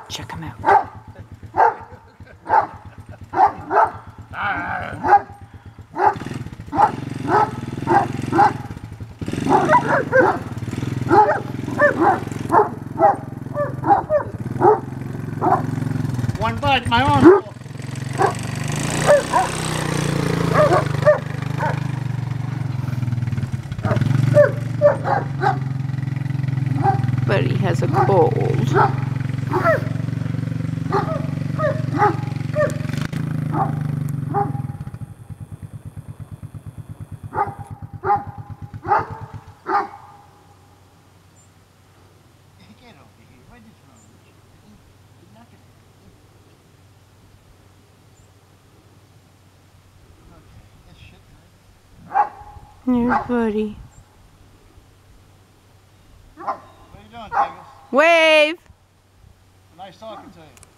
Check him out. One bite, my arm. But he has a cold. Get over here. What is wrong with you? You're not gonna... Okay, that's shit, right? Here's Buddy. What are you doing, Tigers? Wave! Nice talking to you.